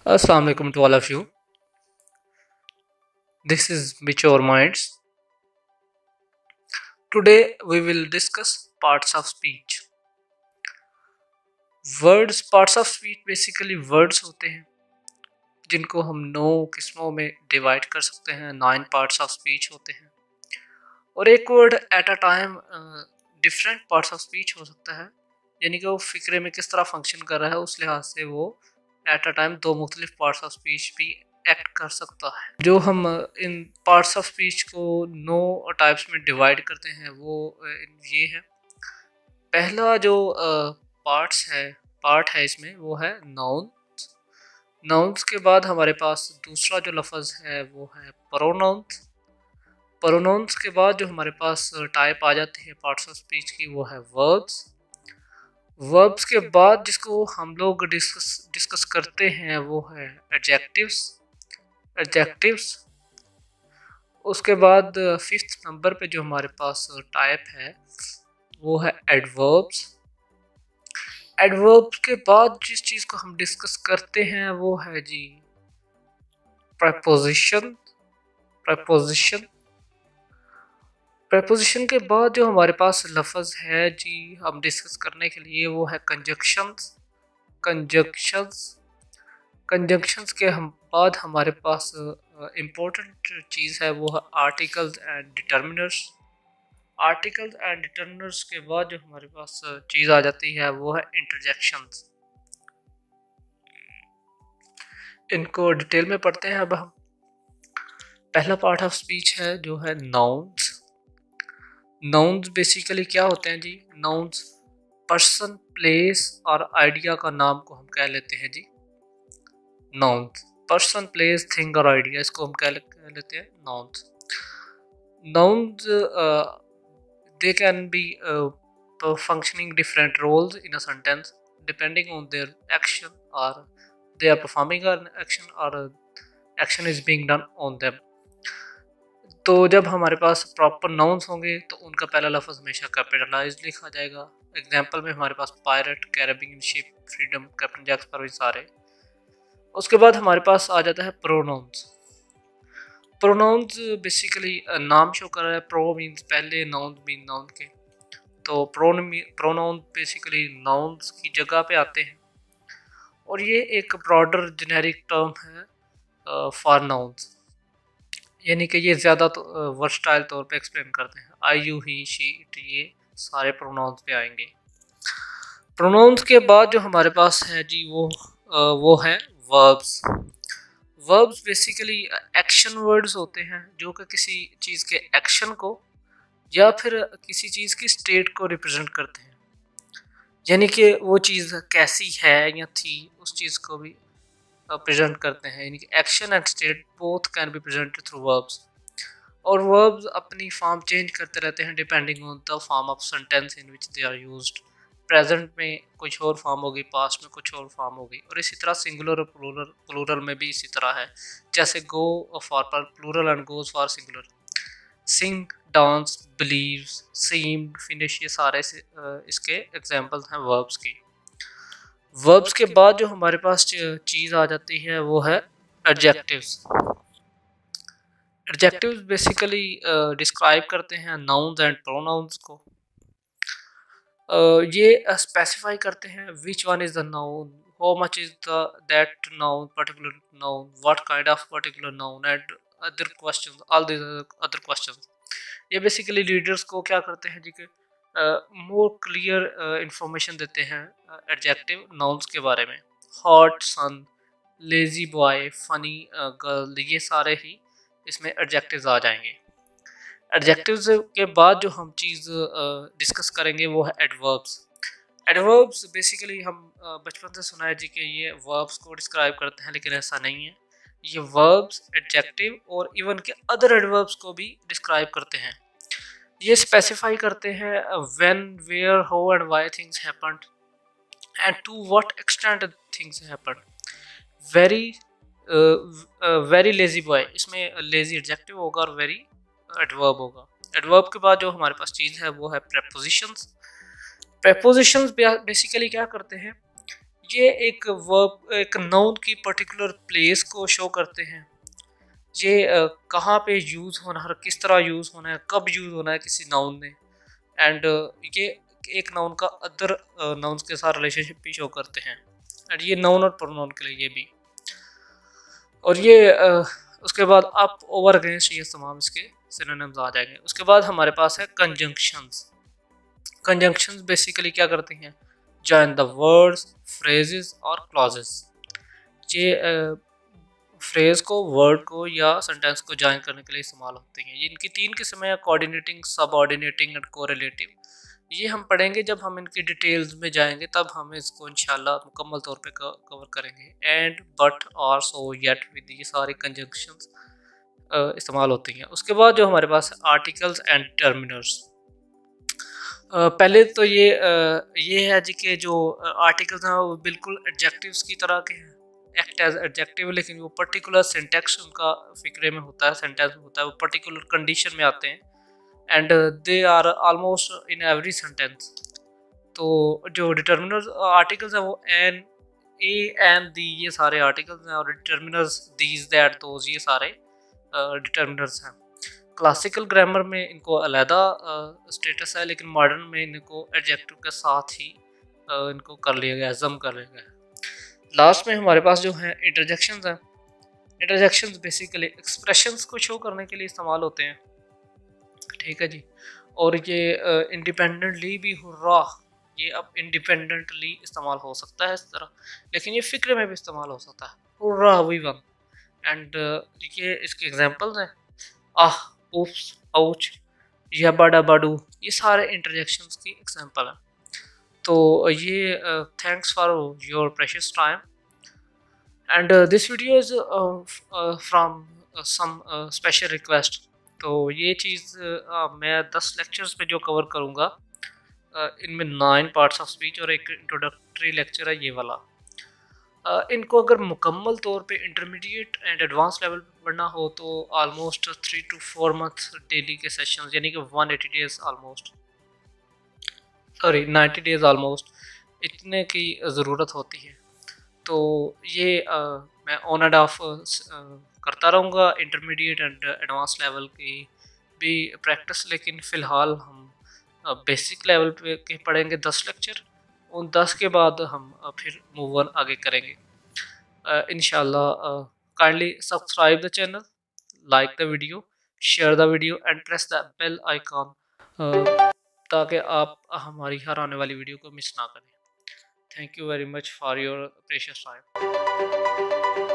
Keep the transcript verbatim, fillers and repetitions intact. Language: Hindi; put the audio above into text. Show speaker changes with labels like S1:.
S1: Assalamu alaikum to all of you. This is Mature Minds. Today we will discuss parts of speech. Words, parts of speech basically words होते हैं जिनको हम नौ किस्मों में डिवाइड कर सकते हैं. नाइन पार्ट्स ऑफ स्पीच होते हैं और एक word at a time different parts of speech हो सकता है, यानी कि वो फिक्रे में किस तरह फंक्शन कर रहा है उस लिहाज से वो एट अ टाइम दो मुख्तलिफ पार्ट्स ऑफ स्पीच भी एक्ट कर सकता है. जो हम इन पार्ट्स ऑफ स्पीच को नो टाइप्स में डिवाइड करते हैं वो ये है. पहला जो पार्ट्स है पार्ट है इसमें वो है नाउन्स. नाउन्स के बाद हमारे पास दूसरा जो लफ्ज़ है वो है प्रोनाउंस. प्रोनाउंस के बाद जो हमारे पास टाइप आ जाती है पार्ट्स ऑफ स्पीच की वो है वर्ब्स. वर्ब्स के बाद जिसको हम लोग डिस्कस डिस्कस करते हैं वो है एडजेक्टिव्स. एडजेक्टिव्स उसके बाद फिफ्थ नंबर पे जो हमारे पास टाइप है वो है एडवर्ब्स. एडवर्ब्स के बाद जिस चीज़ को हम डिस्कस करते हैं वो है जी प्रेपोजिशन. प्रेपोजिशन प्रेपोजिशन के बाद जो हमारे पास लफ्ज़ है जी हम डिस्कस करने के लिए वो है कंजक्शंस. कंजक्शंस कंजक्शंस के हम बाद हमारे पास इम्पोर्टेंट चीज़ है वो है articles and determiners. Articles and determiners के बाद जो हमारे पास चीज़ आ जाती है वो है इंटरजेक्शंस. इनको डिटेल में पढ़ते हैं. अब हम पहला पार्ट ऑफ स्पीच है जो है नाउन्स. नाउन्स बेसिकली क्या होते हैं जी? नाउन्स पर्सन, प्लेस और आइडिया का नाम को हम कह लेते हैं जी नाउन्स. पर्सन, प्लेस, थिंग और आइडिया, इसको हम कह लेते हैं nouns. Nouns they can be functioning different roles in a sentence depending on their action, or they are performing an action or action is being done on them. तो जब हमारे पास प्रॉपर नाउन्स होंगे तो उनका पहला लफ्ज़ हमेशा कैपिटलाइज लिखा जाएगा. एग्जांपल में हमारे पास pirate, Caribbean ship, freedom, captain Jack Sparrow सारे. उसके बाद हमारे पास आ जाता है प्रोनाउंस. प्रोनाउंस बेसिकली नाम शो कर रहा है. प्रो मीन्स पहले, नाउन मीन नाउन के. तो प्रोन प्रोनाउन बेसिकली नाउन्स की जगह पे आते हैं और ये एक ब्रॉडर जेनेरिक टर्म है फॉर नाउन्स, यानी कि ये ज़्यादा तो वर्सटाइल तौर पे एक्सप्लेन करते हैं. I, you, he, she, it, ये सारे प्रोनाउंस पे आएंगे. प्रोनाउंस के बाद जो हमारे पास है जी वो वो है verbs. Verbs basically action words होते हैं जो कि किसी चीज़ के एक्शन को या फिर किसी चीज़ की स्टेट को रिप्रेजेंट करते हैं, यानी कि वो चीज़ कैसी है या थी उस चीज़ को भी प्रेजेंट करते हैं. यानी कि action and state both can be presented through verbs. और वर्ब्स अपनी फॉर्म चेंज करते रहते हैं depending on the form of sentence in which they are used. Present में कुछ और फॉर्म होगी, पास्ट में कुछ और फॉर्म होगी, और इसी तरह सिंगुलर और प्लूरल प्लूरल में भी इसी तरह है. जैसे go for plural and goes for singular. Sing, dance, believes, seemed, finish, ये सारे से, इसके एग्जांपल्स हैं वर्ब्स की. वर्ब्स के बाद जो हमारे पास चीज़ आ जाती है वो है एडजेक्टिव्स. एडजेक्टिव्स बेसिकली डिस्क्राइब करते हैं नाउन्स एंड प्रोनाउंस को. uh, ये स्पेसिफाई करते हैं which one is the noun, how much is the that noun, particular noun, what kind of particular noun and other questions, all this other questions. ये बेसिकली रीडर्स को क्या करते हैं जी के मोर क्लियर इंफॉर्मेशन देते हैं एडजेक्टिव नाउन्स के बारे में. Hot sun, lazy boy, funny girl, ये सारे ही इसमें एडजेक्टिव्स आ जाएंगे. एडजेक्टिव्स के बाद जो हम चीज़ डिस्कस uh, करेंगे वो है एडवर्ब्स. एडवर्ब्स बेसिकली हम uh, बचपन से सुना है जी कि ये वर्ब्स को डिस्क्राइब करते हैं, लेकिन ऐसा नहीं है. ये वर्ब्स, एडजेक्टिव और इवन के अदर एडवर्ब्स को भी डिस्क्राइब करते हैं. ये स्पेसिफाई करते हैं when, where, how and why things happened and to what extent things happened. Very very lazy boy, इसमें लेजी एडजेक्टिव होगा और वेरी एडवर्ब होगा. एडवर्ब के बाद जो हमारे पास चीज़ है वो है प्रेपोजिशंस. प्रेपोजिशंस बेसिकली क्या करते हैं? ये एक वर्ब एक नाउन की पर्टिकुलर प्लेस को शो करते हैं। ये uh, कहाँ पे यूज़ होना है, किस तरह यूज़ होना है, कब यूज़ होना है किसी नाउन ने, एंड uh, ये एक नाउन का अदर नाउन्स के साथ रिलेशनशिप भी शो करते हैं। एंड ये नाउन और प्रोनाउन के लिए ये भी, और ये uh, उसके बाद अप ओवर अगेंस्ट ये तमाम इसके सिनोनिम्स आ जाएंगे। उसके बाद हमारे पास है कंजंक्शंस। कंजंक्शंस बेसिकली क्या करती हैं, जॉइन द वर्ड्स, फ्रेजेस और क्लॉजेस। ये फ्रेज को, वर्ड को या सेंटेंस को जॉइन करने के लिए इस्तेमाल होते हैं। ये इनकी तीन किस्में हैं, कोऑर्डिनेटिंग, सबऑर्डिनेटिंग एंड कोरिलेटिव। ये हम पढ़ेंगे जब हम इनकी डिटेल्स में जाएंगे, तब हम इसको इंशाल्लाह मुकम्मल तौर पे कवर करेंगे। एंड, बट, और, सो, येट, विद, ये सारी कंजंक्शंस इस्तेमाल होती हैं। उसके बाद जो हमारे पास आर्टिकल्स एंड डिटर्मिनर्स। पहले तो ये ये है जी कि जो आर्टिकल्स हैं वो बिल्कुल एडजेक्टिव्स की तरह के हैं, एक्ट एज एडजेक्टिव, लेकिन वो पर्टिकुलर सिंटेक्स उनका फिक्रे में होता है, सेंटेंस में होता है, वो पर्टिकुलर कंडीशन में आते हैं and they are almost in every sentence. तो जो डिटर्मिनर्स आर्टिकल्स हैं वो एन, ए, एन, दी, ये सारे आर्टिकल्स हैं, और डिटर्मिनर्स दीज, दैट, दोज, ये सारे डिटर्मिनर्स हैं। क्लासिकल ग्रामर में इनको अलहदा स्टेटस है, लेकिन मॉडर्न में इनको एडजेक्टिव के साथ ही uh, इनको कर लिया गया, जम कर लिया गया। लास्ट में हमारे पास जो है इंटरजेक्शंस हैं। इंटरजेक्शंस बेसिकली एक्सप्रेशंस को शो करने के लिए इस्तेमाल होते हैं, ठीक है जी। और ये इंडिपेंडेंटली uh, भी हो रहा, ये अब इंडिपेंडेंटली इस्तेमाल हो सकता है इस तरह, लेकिन ये फिक्र में भी इस्तेमाल हो सकता है, हो रहा वी वन। एंड ये इसके एग्जांपल्स हैं, आह, उफ्स, आउच, या बड़ा बाडू, ये सारे इंटरजेक्शंस की एग्जांपल हैं। तो ये thanks for your precious time, and this video is from some special request. तो ये चीज़ uh, मैं दस लेक्चर्स में जो कवर करूँगा, uh, इनमें नाइन पार्ट्स ऑफ स्पीच और एक इंट्रोडक्टरी लेक्चर है ये वाला। Uh, इनको अगर मुकम्मल तौर पे इंटरमीडिएट एंड एडवांस लेवल पे पढ़ना हो तो almost three two four months daily के सेशंस, यानी कि one eighty days almost, sorry ninety days almost, इतने की ज़रूरत होती है। तो ये uh, मैं ऑन एंड ऑफ करता रहूँगा, इंटरमीडिएट एंड एडवांस लेवल की भी प्रैक्टिस, लेकिन फ़िलहाल हम बेसिक लेवल पे के पढ़ेंगे दस लेक्चर, उन दस के बाद हम फिर मूव ऑन आगे करेंगे इंशाल्लाह। Kindly subscribe the channel, like the video, share the video and press the bell icon, ताकि आप हमारी हर आने वाली वीडियो को मिस ना करें। Thank you very much for your precious time.